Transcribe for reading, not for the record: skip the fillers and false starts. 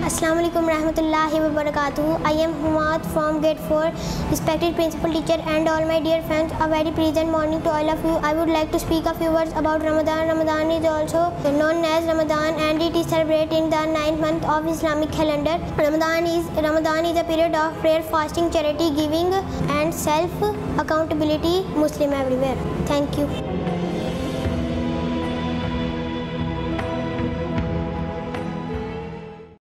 Assalamu alaikum rahmatullahi wa barakatuh. I am Humad from Grade 4. Respected principal, teacher and all my dear friends, a very pleasant morning to all of you. I would like to speak a few words about Ramadan. Ramadan is also known as Ramadan and it is celebrated in the 9th month of Islamic calendar. Ramadan is a period of prayer, fasting, charity, giving and self accountability. Muslim everywhere. Thank you.